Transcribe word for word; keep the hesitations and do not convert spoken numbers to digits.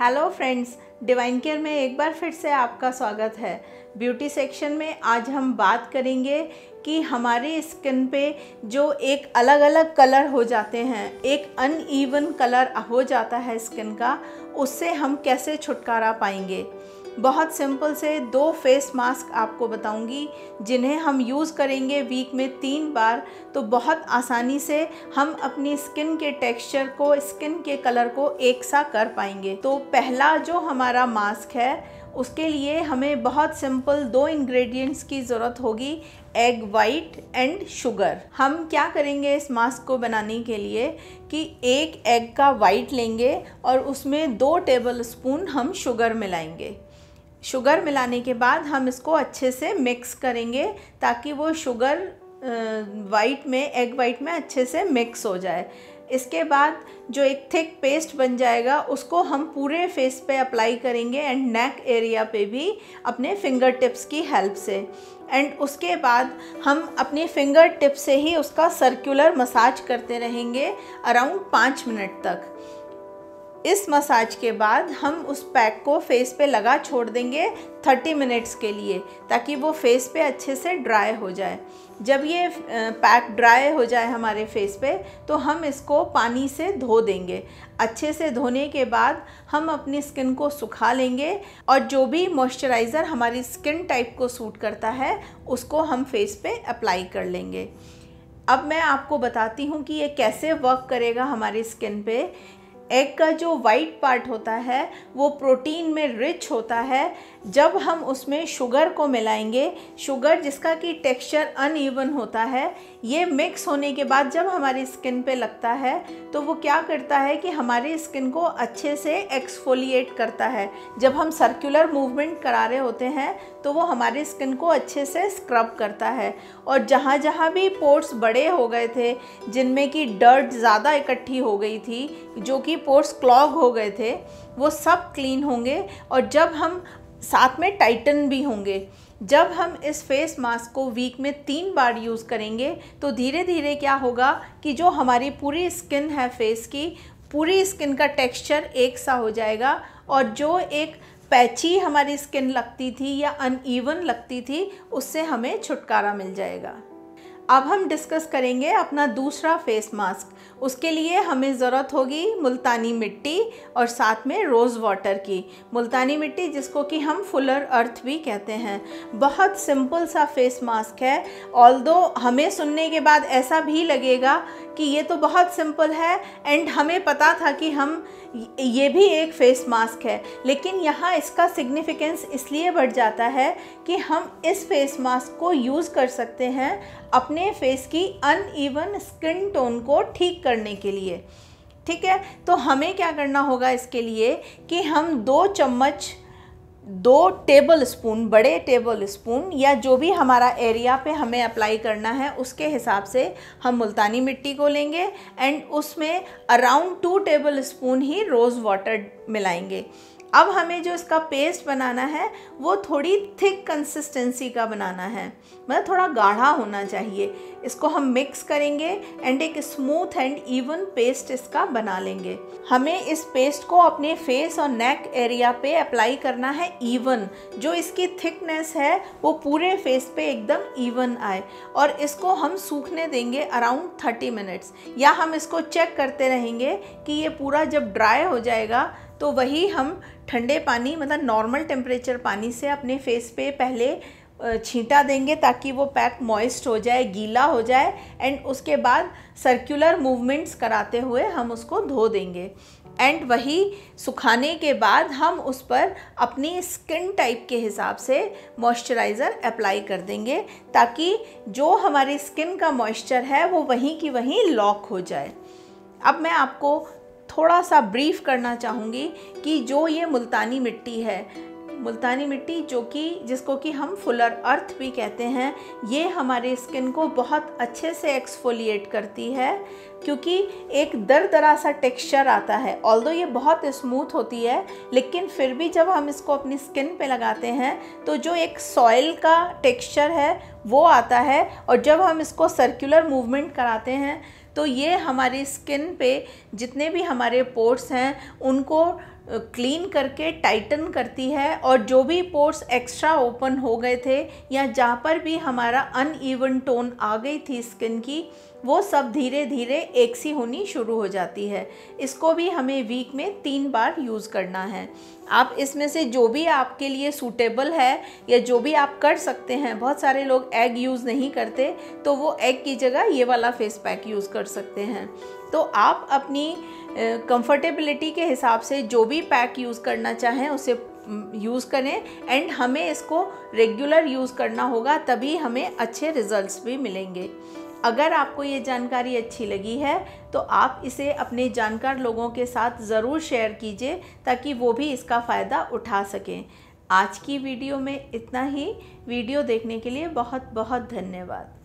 Hello friends, divine care में एक बार फिर से आपका स्वागत है। ब्यूटी सेक्शन में आज हम बात करेंगे कि हमारी स्किन पे जो एक अलग अलग कलर हो जाते हैं, एक अनइवन कलर हो जाता है स्किन का, उससे हम कैसे छुटकारा पाएंगे। बहुत सिंपल से दो फेस मास्क आपको बताऊंगी जिन्हें हम यूज़ करेंगे वीक में तीन बार, तो बहुत आसानी से हम अपनी स्किन के टेक्सचर को, स्किन के कलर को एक सा कर पाएंगे। तो पहला जो हमारा मास्क है उसके लिए हमें बहुत सिंपल दो इंग्रेडिएंट्स की ज़रूरत होगी, एग वाइट एंड शुगर। हम क्या करेंगे इस मास्क को बनाने के लिए कि एक एग का वाइट लेंगे और उसमें दो टेबल स्पून हम शुगर मिलाएंगे। शुगर मिलाने के बाद हम इसको अच्छे से मिक्स करेंगे ताकि वो शुगर वाइट में, एग वाइट में अच्छे से मिक्स हो जाए। इसके बाद जो एक थिक पेस्ट बन जाएगा उसको हम पूरे फेस पे अप्लाई करेंगे एंड नेक एरिया पे भी अपने फिंगर टिप्स की हेल्प से। एंड उसके बाद हम अपनी फिंगर टिप से ही उसका सर्कुलर मसाज करते रहेंगे अराउंड पाँच मिनट तक। इस मसाज के बाद हम उस पैक को फेस पे लगा छोड़ देंगे तीस मिनट्स के लिए, ताकि वो फेस पे अच्छे से ड्राई हो जाए। जब ये पैक ड्राई हो जाए हमारे फेस पे तो हम इसको पानी से धो देंगे। अच्छे से धोने के बाद हम अपनी स्किन को सुखा लेंगे और जो भी मॉइस्चराइज़र हमारी स्किन टाइप को सूट करता है उसको हम फेस पे अप्लाई कर लेंगे। अब मैं आपको बताती हूँ कि ये कैसे वर्क करेगा हमारी स्किन पे। एग का जो वाइट पार्ट होता है वो प्रोटीन में रिच होता है। जब हम उसमें शुगर को मिलाएंगे, शुगर जिसका कि टेक्सचर अनइवन होता है, ये मिक्स होने के बाद जब हमारी स्किन पे लगता है तो वो क्या करता है कि हमारी स्किन को अच्छे से एक्सफोलिएट करता है। जब हम सर्कुलर मूवमेंट करा रहे होते हैं तो वो हमारी स्किन को अच्छे से स्क्रब करता है और जहाँ जहाँ भी पोर्स बड़े हो गए थे, जिनमें कि डर्ट ज़्यादा इकट्ठी हो गई थी, जो कि पोर्स क्लॉग हो गए थे, वो सब क्लीन होंगे और जब हम साथ में टाइटन भी होंगे। जब हम इस फेस मास्क को वीक में तीन बार यूज़ करेंगे तो धीरे धीरे क्या होगा कि जो हमारी पूरी स्किन है फेस की, पूरी स्किन का टेक्सचर एक सा हो जाएगा और जो एक पैची हमारी स्किन लगती थी या अनइवन लगती थी उससे हमें छुटकारा मिल जाएगा। अब हम डिस्कस करेंगे अपना दूसरा फेस मास्क। उसके लिए हमें ज़रूरत होगी मुल्तानी मिट्टी और साथ में रोज़ वाटर की। मुल्तानी मिट्टी जिसको कि हम फुलर अर्थ भी कहते हैं। बहुत सिंपल सा फेस मास्क है। ऑल्दो हमें सुनने के बाद ऐसा भी लगेगा कि ये तो बहुत सिंपल है एंड हमें पता था कि हम ये भी एक फेस मास्क है, लेकिन यहाँ इसका सिग्निफिकेंस इसलिए बढ़ जाता है कि हम इस फेस मास्क को यूज़ कर सकते हैं अपने फेस की अनइवन स्किन टोन को ठीक करने के लिए। ठीक है, तो हमें क्या करना होगा इसके लिए कि हम दो चम्मच, दो टेबल स्पून, बड़े टेबल स्पून या जो भी हमारा एरिया पे हमें अप्लाई करना है उसके हिसाब से हम मुल्तानी मिट्टी को लेंगे एंड उसमें अराउंड टू टेबल स्पून ही रोज़ वाटर मिलाएंगे। अब हमें जो इसका पेस्ट बनाना है वो थोड़ी थिक कंसिस्टेंसी का बनाना है, मतलब थोड़ा गाढ़ा होना चाहिए। इसको हम मिक्स करेंगे एंड एक स्मूथ एंड इवन पेस्ट इसका बना लेंगे। हमें इस पेस्ट को अपने फेस और नेक एरिया पे अप्लाई करना है इवन, जो इसकी थिकनेस है वो पूरे फेस पे एकदम इवन आए और इसको हम सूखने देंगे अराउंड थर्टी मिनट्स, या हम इसको चेक करते रहेंगे कि ये पूरा जब ड्राई हो जाएगा तो वही हम ठंडे पानी, मतलब नॉर्मल टेम्परेचर पानी से अपने फेस पे पहले छींटा देंगे ताकि वो पैक मॉइस्ट हो जाए, गीला हो जाए एंड उसके बाद सर्कुलर मूवमेंट्स कराते हुए हम उसको धो देंगे। एंड वही सुखाने के बाद हम उस पर अपनी स्किन टाइप के हिसाब से मॉइस्चराइज़र अप्लाई कर देंगे ताकि जो हमारी स्किन का मॉइस्चर है वो वहीं की वहीं लॉक हो जाए। अब मैं आपको थोड़ा सा ब्रीफ करना चाहूँगी कि जो ये मुल्तानी मिट्टी है, मुल्तानी मिट्टी जो कि जिसको कि हम फुलर अर्थ भी कहते हैं, ये हमारे स्किन को बहुत अच्छे से एक्सफोलिएट करती है क्योंकि एक दरदरा सा टेक्सचर आता है। ऑल्दो ये बहुत स्मूथ होती है लेकिन फिर भी जब हम इसको अपनी स्किन पे लगाते हैं तो जो एक सॉइल का टेक्सचर है वो आता है और जब हम इसको सर्कुलर मूवमेंट कराते हैं तो ये हमारी स्किन पे जितने भी हमारे पोर्स हैं उनको क्लीन करके टाइटन करती है और जो भी पोर्स एक्स्ट्रा ओपन हो गए थे या जहाँ पर भी हमारा अनइवन टोन आ गई थी स्किन की, वो सब धीरे धीरे एक सी होनी शुरू हो जाती है। इसको भी हमें वीक में तीन बार यूज़ करना है। आप इसमें से जो भी आपके लिए सूटेबल है या जो भी आप कर सकते हैं, बहुत सारे लोग एग यूज़ नहीं करते, तो वो एग की जगह ये वाला फेस पैक यूज़ कर सकते हैं। तो आप अपनी कंफर्टेबिलिटी के हिसाब से जो भी पैक यूज़ करना चाहें उसे यूज़ करें, एंड हमें इसको रेगुलर यूज़ करना होगा, तभी हमें अच्छे रिजल्ट्स भी मिलेंगे। अगर आपको ये जानकारी अच्छी लगी है तो आप इसे अपने जानकार लोगों के साथ ज़रूर शेयर कीजिए ताकि वो भी इसका फ़ायदा उठा सकें। आज की वीडियो में इतना ही। वीडियो देखने के लिए बहुत बहुत धन्यवाद।